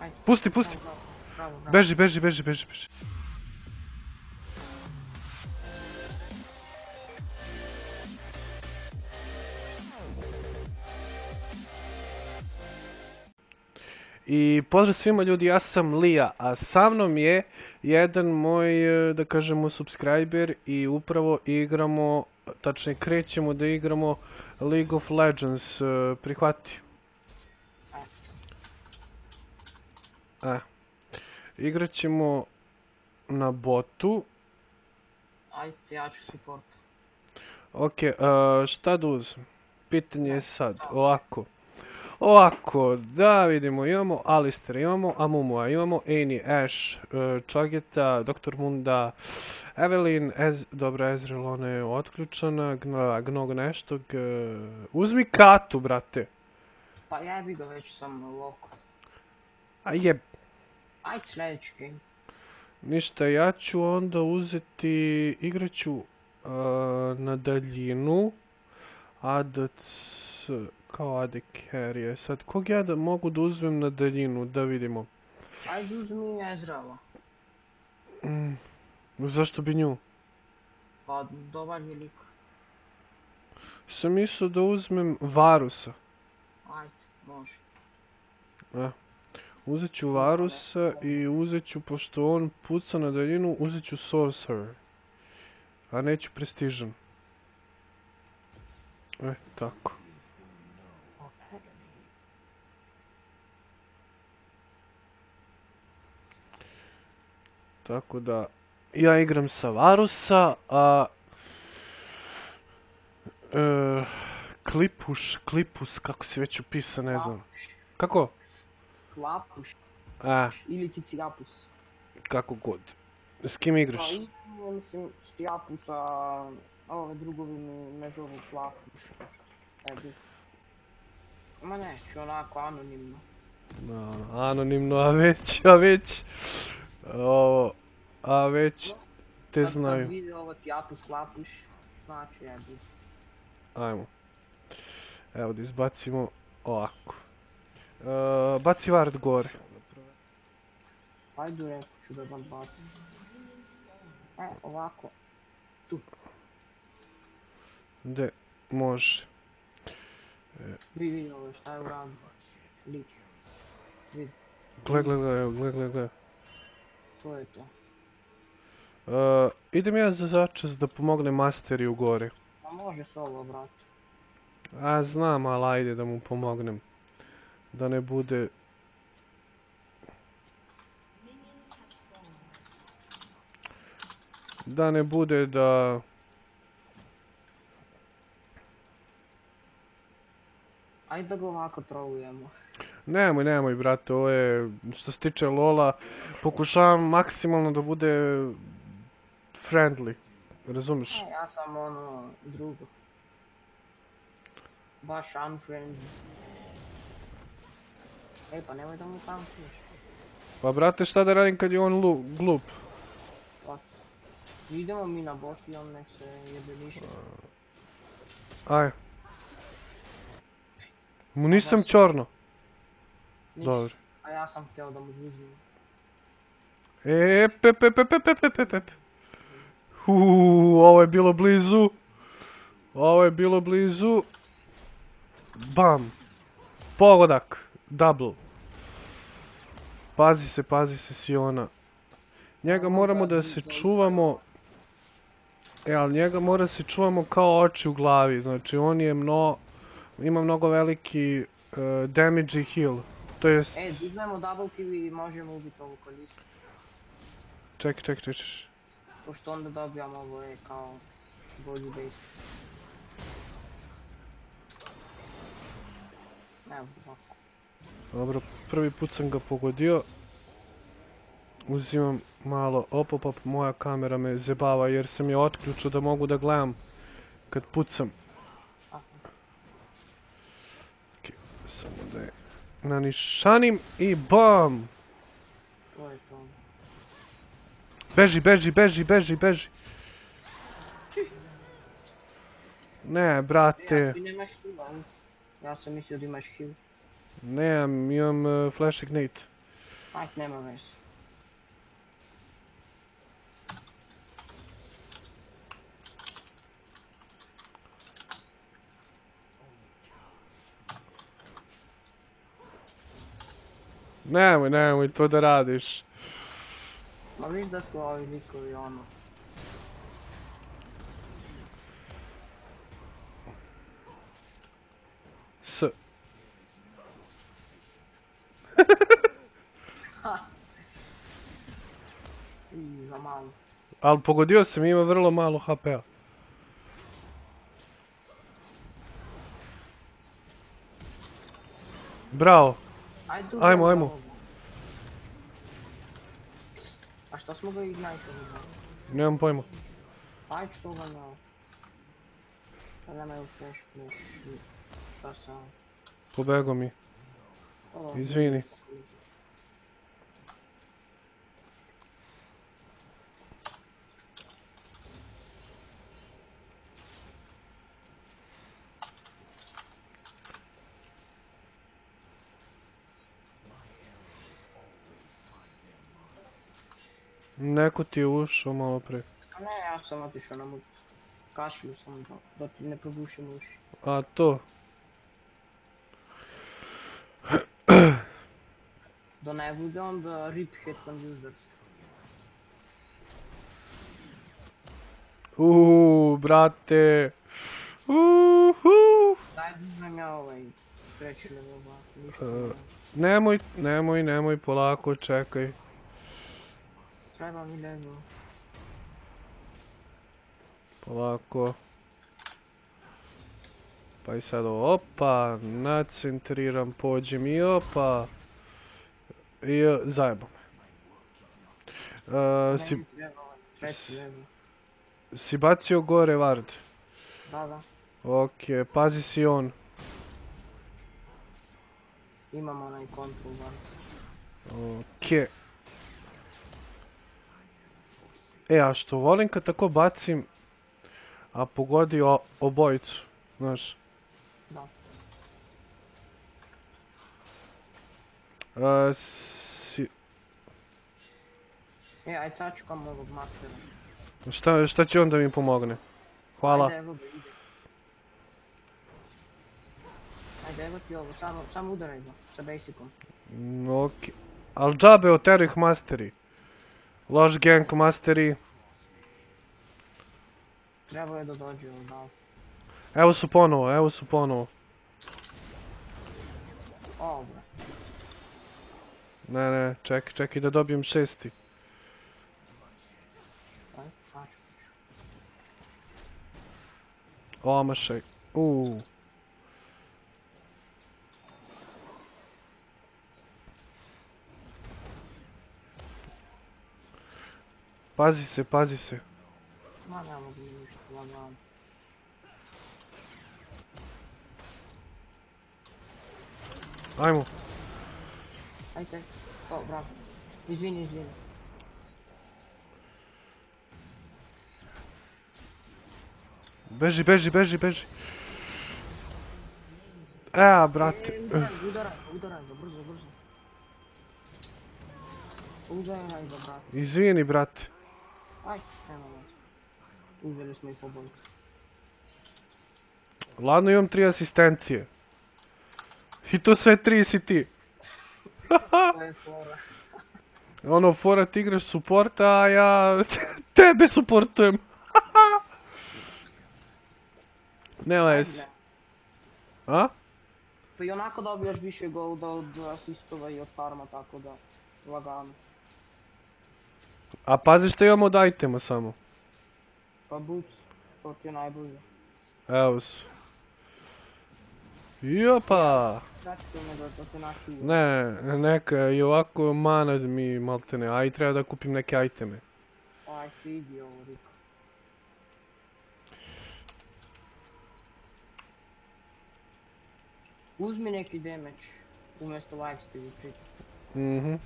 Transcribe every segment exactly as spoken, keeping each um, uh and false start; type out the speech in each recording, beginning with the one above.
Ajde. Pusti, pusti. Bravo, bravo, bravo. Beži, beži, beži, beži, beži. I pozdrav svima ljudi, ja sam Lija, a sa mnom je jedan moj, da kažemo, subscriber i upravo igramo, tačnije krećemo da igramo League of Legends. Prihvati. E. Igrat ćemo na botu. Ajde, ja ću support. Ok, šta da uzmem? Pitanje je sad, ovako. Ovako, da vidimo, imamo Alistera, imamo Amumua, imamo Annie, Ashe, Chageta, doktor Munda, Evelyn, dobra, Ezreal, ona je otključana, Gnog nešto, uzmi Katu, brate. Pa jebi ga, već sam loko. A jeb. Ajde sljedeći game. Ništa, ja ću onda uzeti, igraću na daljinu, A D C, kao A D carry. Sad, kog ja da mogu da uzmem na daljinu, da vidimo. Ajde uzmi Ezreala. Zašto bi nju? Pa dobar je lik. Sam mislio da uzmem Varusa. Ajde, može. Uzet ću Varusa i uzet ću, pošto on puca na daljinu, uzet ću Sorcerer. A neću Prestižan. E, tako. Tako da, ja igram sa Varusa, a... Klipuš, Klipus, kako si već upisa, ne znam. Kako? Klapuš. A. Ili ti Cijapus. Kako god. S kim igraš? Pa mislim, Cijapus, a ove drugovi me zovu Klapuš. Ebi. Ma neću, onako anonimno. Anonimno, a već, a već. Ovo, a već te znaju. Kad vide ovo Cijapus, Klapuš, znači jebi. Ajmo. Evo da izbacimo ovako. Baci Ward gore. Ajde, reku ću da vam bacim. E, ovako. Tu. Gde? Može. Vi vidi ovo šta je uradio. Lik. Vidi. Gle, gle, gle, gle, gle, gle. To je to. Idem ja za začas da pomogne Masteriju gore. Pa može solo, brate. A znam, ali ajde da mu pomognem. Da ne bude... Da ne bude da... Ajde da ga ovako trolujemo. Nemoj, nemoj, brate, ovo je, što se tiče Lola, pokušavam maksimalno da bude friendly, razumiš? E, ja sam ono drugo. Baš unfriendly. Ej, pa nemoj da mu tankuješ. Pa brate, šta da radim kad je on glup? Pa, idemo mi na bot i on nek se jebe više. Aj. Mu nisam čorno. Dobro. A ja sam htio da mu uzmem. Ep, ep, ep, ep, ep, ep, ep, ep. Uuuu, ovo je bilo blizu. Ovo je bilo blizu. Bam. Pogodak. Double. Pazi se, pazi se Siona. Njega moramo da se čuvamo. E, ali njega mora se čuvamo kao oči u glavi. Znači, on je mno... Ima mnogo veliki damage i heal. To jest... E, uzmemo double kill i možemo ubiti ovu kolistu. Čekaj, čekaj, čekaj. Pošto onda dobijamo ovo je kao bolji base. Evo, ovako. Dobro, prvi put sam ga pogodio. Uzimam malo opop, op, moja kamera me zebava jer sam je otključio da mogu da gledam kad pucam. Ok, samo da je nanišanim i bam! To je to. Beži, beži, beži, beži, beži! Ne, brate. Ti nemaš heal, ja sam mislio da imaš heal. Ne, imam Flash Ignite. Ajde, nema veze. Nemoj, nemoj to da radiš. Ma viš da su ovi likovi ono. S. I za malo. Ali pogodio sam, ima vrlo malo H P-a. Bravo. Ajde, tu Ajmo, ga ajmo. mogu. A što smo ga ignajtali? Nemam pojma. Ajde što ga ne. Pa nemaju flash, flash. Šta sam? Pobego mi. O, Izvini. Neko ti je ušao malo pre. A ne, ja sam otišao na mut. Kašlju sam da, da ti ne probušim uši. A to. Da ne bude onda rip headphone users. Uuu, brate. Uhu. Daj uzmem ja ovaj treći level dva. Ništa E. ne. Nemoj, nemoj, nemoj, polako, čekaj. Treba mi level. Polako. Pa i sad opa, nacentriram, pođem i opa. I e, zajebam. E, si, Ne, treba ovaj treći level. si bacio gore ward. Da, da. Ok, pazi si on. Imam onaj control bar. Ok. E, a što volim kad tako bacim, a pogodi o, obojicu, znaš. Da. E, si, E, ajde sačekam ovog mastera. šta, šta će on da mi pomogne? Hvala. Ajde, evo ga, ide. Ajde, evo ti ovo, samo, samo udaraj ga, sa basicom. Mm, ok. Al džabe oteruj ih masteri. Loš gank masteri. Trebao je da dođe ovo, da. Evo su ponovo, evo su ponovo. O, bre. Ne, ne, čekaj, čekaj da dobijem šesti. Ajde, sačekam ću. Omašaj. Uuu. Pazi se, pazi se. Ma, ne mogu mi ništa, lagano. Ajmo. Ajde, o, bravo. Izvini, izvini. Beži, beži, beži, beži. E, brate. E, udaraj, udaraj ga, udaraj ga, brzo, brzo. Udaraj ga, brate. Izvini, brate. Aj, nema vas. Uzeli smo ih obojicu. Ladno, imam tri asistencije. I to sve tri si ti. To je fora. Ono, fora ti igraš suporta, a ja tebe suportujem. Ne lezi. Ajde. A? Pa i onako dobijaš više golda od asistova i od farma, tako da, lagano. A pazi što imamo od itema samo. Pa boots, to ti je najbolje. Evo su. Jopa! Sačekaj me da to te nakiju. Ne, neka i ovako mana mi maltene, a i treba da kupim neke iteme. Aj, vidi ovo, Riko. Uzmi neki damage, umjesto lifesteal učiti. Mhm.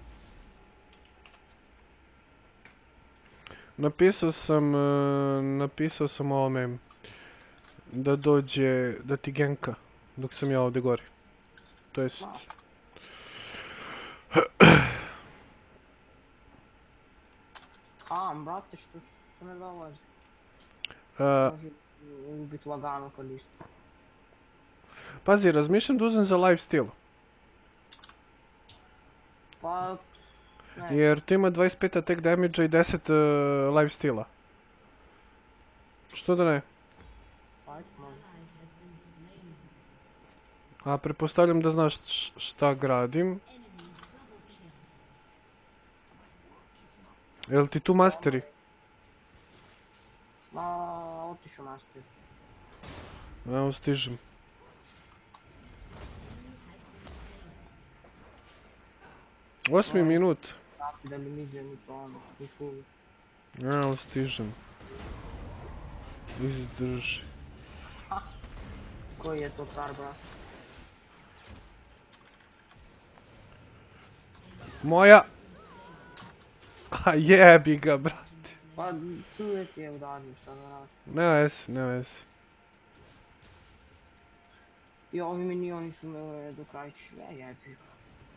Napisao sam, e, napisao sam ovome da dođe, da ti genka dok sam ja ovdje gori. To jest, Ma. A, brate, što, što ne dolazi? E, Može ubiti lagano kad isto. pazi, razmišljam da uzem za lifesteal. Pa, ne. Jer tu ima dvadeset pet attack damage i deset uh, lifesteala. Što da ne? Ajde, može. A pretpostavljam da znaš š- šta gradim. Jel ti tu masteri? Ma, otišu master. Evo stižem. Osmi minut. Tako da mi idem i to ono, i full. Evo stižem. Izdrži. Koji je to car, brat? Moja! A jebi ga, brate. Pa, tu je ti je uradio šta da radi. Ne vesi, ne vesi. I ovi minioni su me do krajči, ja jebi ga.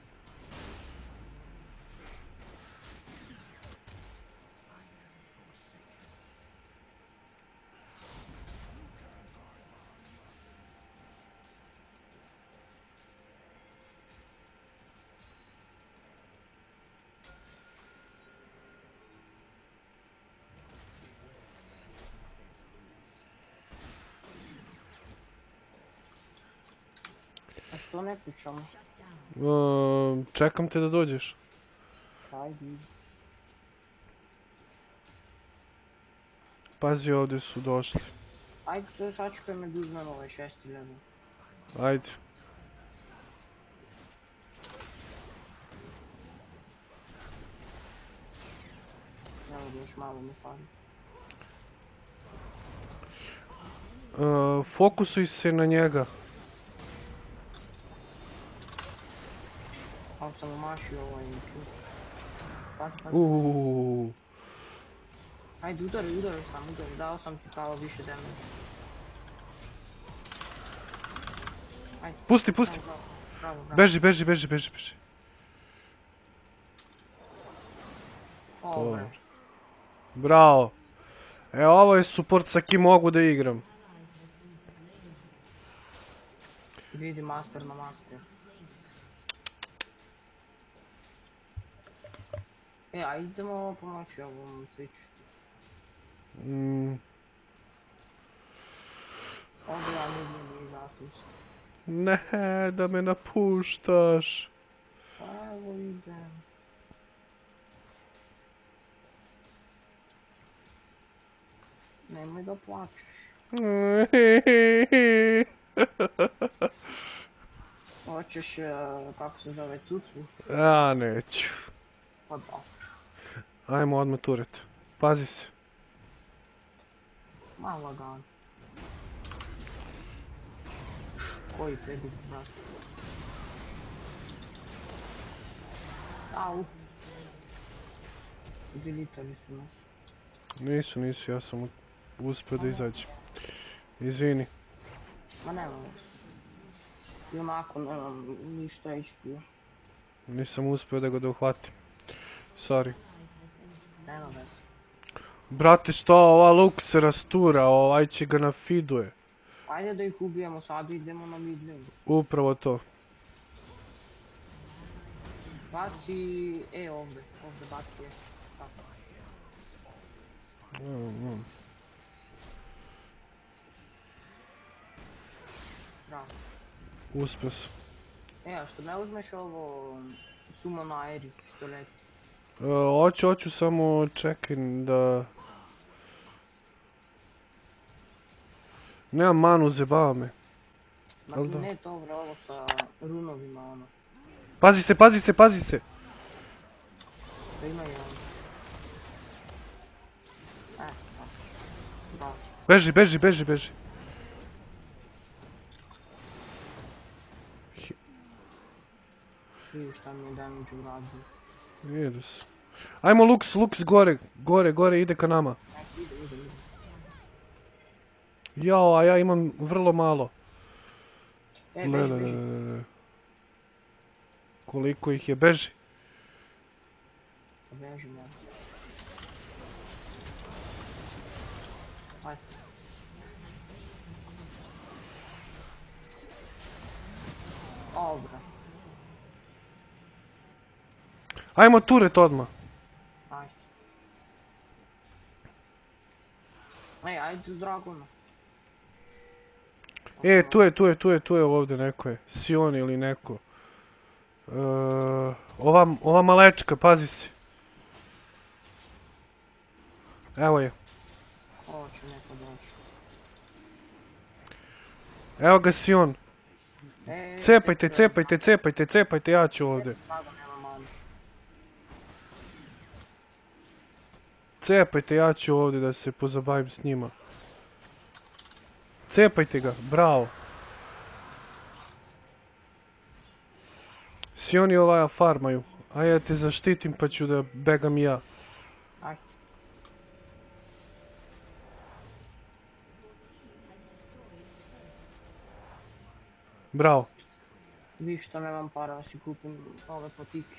A što ne pričamo? Uh, čekam te da dođeš. Ajde. Pazi, ovdje su došli. Ajde, to je sačekaj me da uzmem ovaj šesti level. Ajde. Evo još malo mi fali. Uh, fokusuj se na njega. Ali sam umašio ovaj Q. Pazi, pazi. Uuuu. Ajde, udari, udari sam, udari. Dao sam ti kao više damage. Ajde. Pusti, pusti. Bravo, bravo, bravo. Beži, beži, beži, beži, beži. Dobro. Bravo. E, ovo je support sa kim mogu da igram. Vidi master na master. E, a idemo pomoći ovom Twitchu. Mm, Ovdje ja ne idem i zapust. ne, da me napuštaš. Pa evo idem. Nemoj da plačeš. Hoćeš, eh, kako se zove, cucu? Ja neću. Pa da. Ajmo odmah turet. Pazi se. Malo lagano. Koji predug, brat. Au. Delitali su nas. Nisu, nisu, ja sam uspio da izađem. Izvini. Ma nema veze. I onako nemam ništa H P. Nisam uspio da ga da uhvatim. Sorry. Nema veze. Brate, što ova luk se rastura, ovaj će ga nafiduje. Ajde da ih ubijemo sad, idemo na mid lane. Upravo to. Baci, e ovdje, ovdje baci je. Tako. Mm, mm. Bravo. Uspio sam. E, a što ne uzmeš ovo sumo na Eri, što leti? E, hoću, hoću, samo čekaj da... Nemam manu, zebava me. Dakle, da? ne dobro, ovo sa runovima, ono. Pazi se, pazi se, pazi se! Da ima i ono. E, tako. Bravo. Beži, beži, beži, beži. Vidiš šta mi je damage uradio. Vidio se. Ajmo Lux, Lux gore, gore, gore, ide ka nama. E, ide, ide, ide. Jao, a ja imam vrlo malo. E, Le, beži, le, beži. le, le, le. Koliko ih je, beži. Beži, ne. Ajde. O, brat. Ajmo turet odmah. Ajde. Ej, ajde s Dragona. E, tu je, tu je, tu je, tu je ovdje neko je. Sion ili neko. E, ova, ova malečka, pazi si. Evo je. Ovo će neko doći. Evo ga Sion. E, Cepajte, tek cepajte, cepajte, cepajte, ja ću ovdje. Dragon nema manu. Cepajte, ja ću ovdje da se pozabavim s njima. Cepajte ga, bravo. Sion i ovaj farmaju. A ja te zaštitim pa ću da begam i ja. Ajde. Bravo. Vi što nemam para da si kupim ove potike.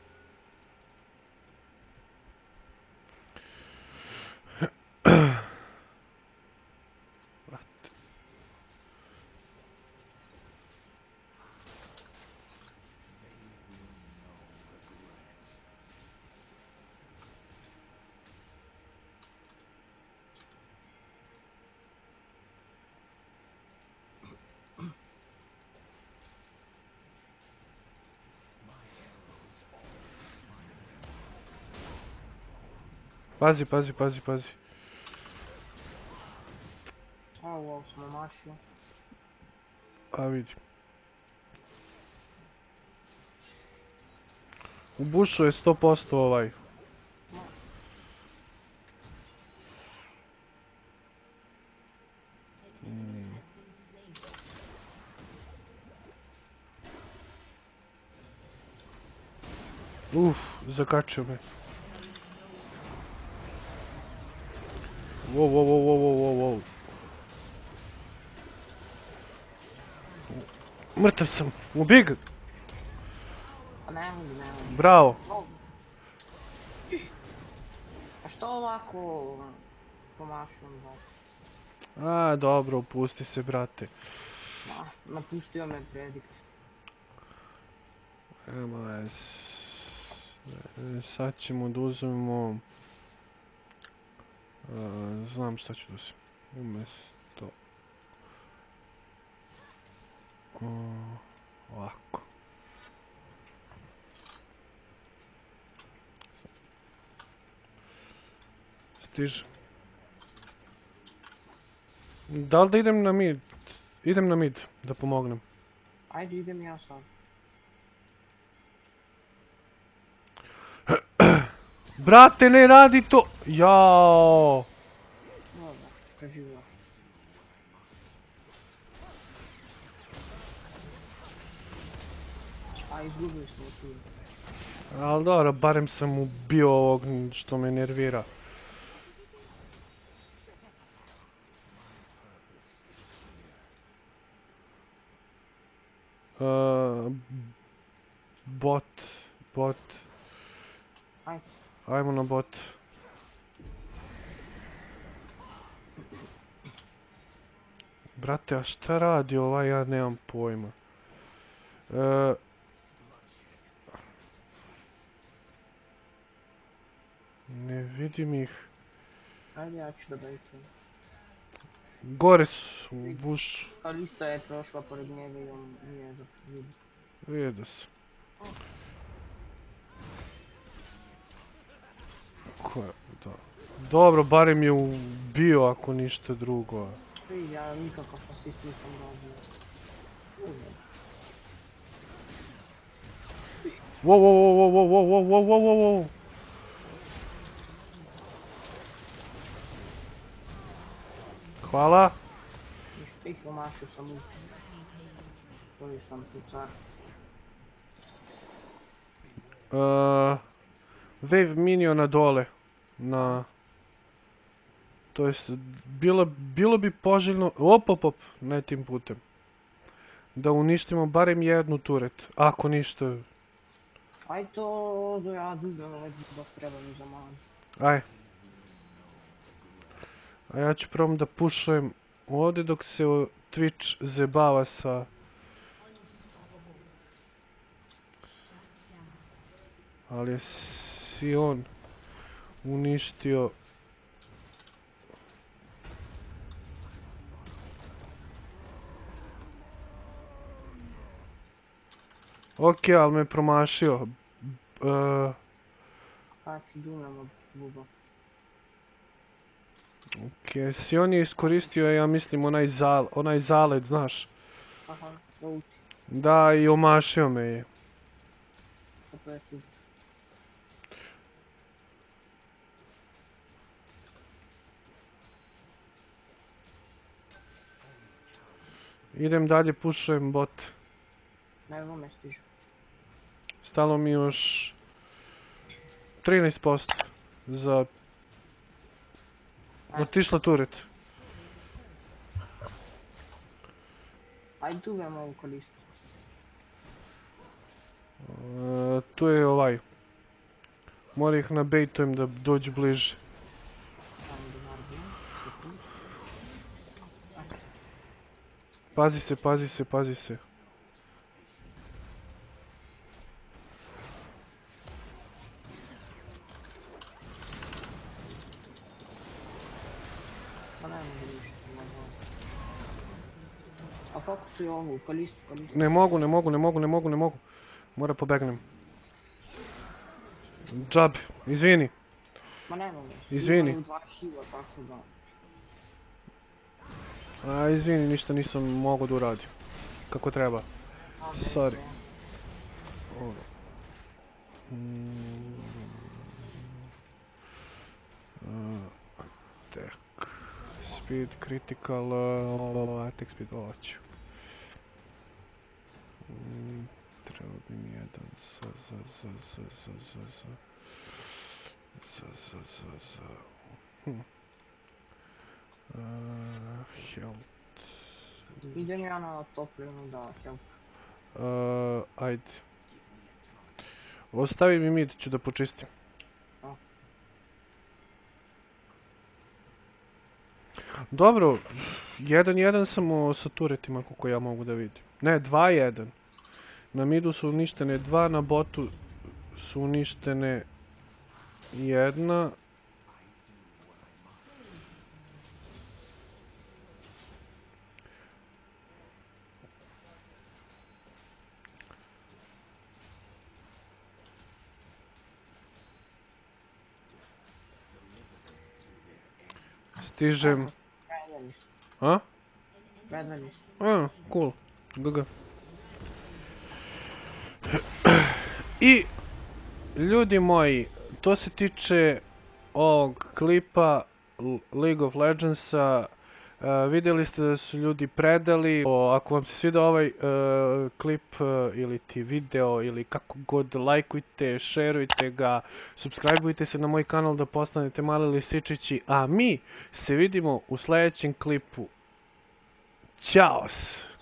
Pazi, pazi, pazi, pazi. A, ovo smo mašili. A vidi. U bušu je sto posto ovaj. Mm. Uf, zakačio me. Wow, wow, wow, wow, wow, wow. Mrtav sam, ubij ga. A ne mogu, ne mogu. Bravo. A što ovako pomašujem da? A, dobro, opusti se, brate. Ma, napustio me predikt. Nema vez. E, sad ćemo da uzmemo... E, znam šta ću da uzmem. Umjesto... O, ovako. Stižem. Da li da idem na mid? Idem na mid, da pomognem. Ajde, idem ja sad. Brate, ne radi to! Jao! Dobro, preživio. A, izgubili smo tu. Ali dobro, barem sam ubio ovog što me nervira. Uh, bot, bot. Ajde. Ajmo na bot. Brate, a šta radi ovaj, ja nemam pojma. Uh, ne vidim ih. Ajde, ja ću da bejtujem. Gore su, u buš. Kalista je prošla pored njega i on nije za vidio. Vidio sam. Ko je, da. Dobro, barem je ubio ako ništa drugo. Vidi, ja nikakav asist nisam dobio. Wow, wow, wow, wow, wow, wow, wow, wow, wow, wow. Hvala. Ništa ih omašio sam u... Koji sam tu car. Uh, wave miniona dole. Na... To jest, bilo, bilo bi poželjno... Op, op, op, ne tim putem. Da uništimo barem jednu turet. Ako ništa... Aj to da ja uzmem ovaj buff, treba mi za manu. Aj. A ja ću probam da pušujem ovdje dok se Twitch zebava sa... Ali je Sion uništio... Ok, ali me promašio. Uh, Pa ću dumem od buba. ok, Sion je iskoristio, ja mislim, onaj, zal, onaj zalet, znaš. Aha, da uti. Da, i omašio me je. Pa to je super. Idem dalje, pušujem bot. Evo me stižu. Stalo mi još trinaest posto za... Otišla turet. Ajde duvem ovu koristu. E, tu je ovaj. Mora ih nabejtujem da dođu bliže. Samo da naravim. Pazi se, pazi se, pazi se. Pa ne mogu ništa, ne mogu. A fokusuj ovu, koristu, koristu. Ne mogu, ne mogu, ne mogu, ne mogu, ne mogu. Mora pobegnem. Džab, izvini. Ma ne mogu. Izvini. Imaju dva hila, tako da. A, izvini, ništa nisam mogao da uradim. Kako treba. A, Sorry. ne, Ovo. Mm. Uh, Attack. Speed, critical, uh, attack speed, ovo ću. Mm, treba bi mi jedan za, za, za, za, za, za, za. Za, za, za, za. Hm. Uh, health. idem ja na toplinu da help. Uh, ajde. Ostavi mi mid, ću da počistim. A. Dobro, jedan jedan samo sa turetima koliko ja mogu da vidim. Ne, dva jedan. Na midu su uništene dva, na botu su uništene jedna. Stižem. Predveli su, A? predveli su. A, cool. G G. I, ljudi moji, to se tiče ovog klipa League of Legendsa. Uh, vidjeli ste da su ljudi predali. O, ako vam se svidio ovaj uh, klip uh, ili ti video ili kako god, lajkujte, šerujte ga, subscribeujte se na moj kanal da postanete mali lisičići, a mi se vidimo u sljedećem klipu. Ćao!